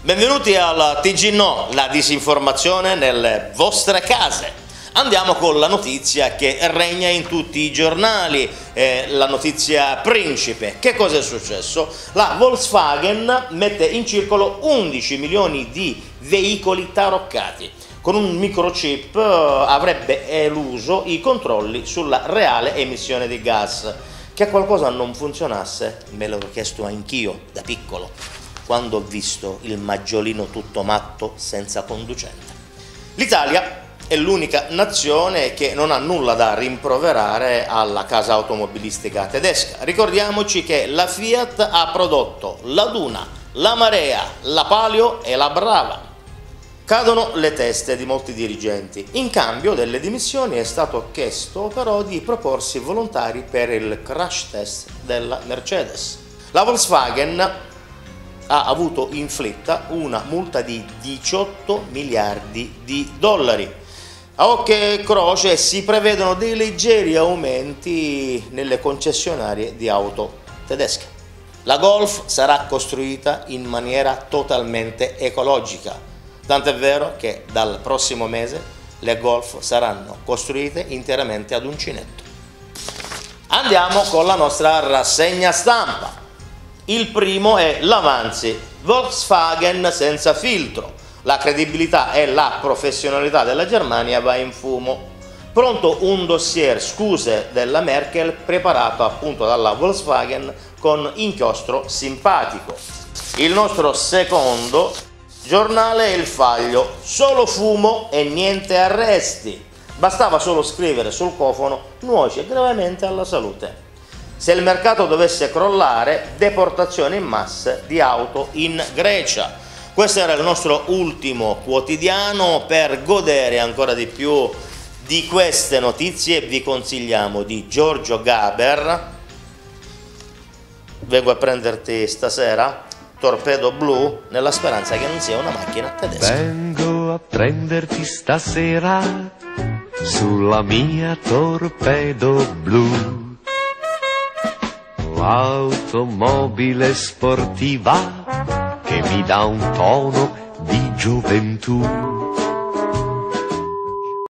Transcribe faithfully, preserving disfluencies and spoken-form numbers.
Benvenuti al T G No, la disinformazione nelle vostre case. Andiamo con la notizia che regna in tutti i giornali, eh, la notizia principe. Che cosa è successo? La Volkswagen mette in circolo undici milioni di veicoli taroccati. Con un microchip eh, avrebbe eluso i controlli sulla reale emissione di gas. Che qualcosa non funzionasse, me l'ho chiesto anch'io da piccolo, quando ho visto il maggiolino tutto matto senza conducente. L'Italia è l'unica nazione che non ha nulla da rimproverare alla casa automobilistica tedesca. Ricordiamoci che la Fiat ha prodotto la Duna, la Marea, la Palio e la Brava. Cadono le teste di molti dirigenti. In cambio delle dimissioni è stato chiesto però di proporsi volontari per il crash test della Mercedes. La Volkswagen ha avuto inflitta una multa di diciotto miliardi di dollari. A occhio e croce si prevedono dei leggeri aumenti nelle concessionarie di auto tedesche. La Golf sarà costruita in maniera totalmente ecologica, tant'è vero che dal prossimo mese le Golf saranno costruite interamente ad uncinetto. Andiamo con la nostra rassegna stampa. Il primo è l'Avanzi, Volkswagen senza filtro, la credibilità e la professionalità della Germania va in fumo. Pronto un dossier scuse della Merkel preparato appunto dalla Volkswagen con inchiostro simpatico. Il nostro secondo giornale è Il Foglio, solo fumo e niente arresti. Bastava solo scrivere sul cofano nuoce gravemente alla salute. Se il mercato dovesse crollare, deportazione in massa di auto in Grecia. Questo era il nostro ultimo quotidiano. Per godere ancora di più di queste notizie vi consigliamo di Giorgio Gaber. Vengo a prenderti stasera, Torpedo Blu, nella speranza che non sia una macchina tedesca. Vengo a prenderti stasera sulla mia Torpedo Blu. Automobile sportiva che mi dà un tono di gioventù.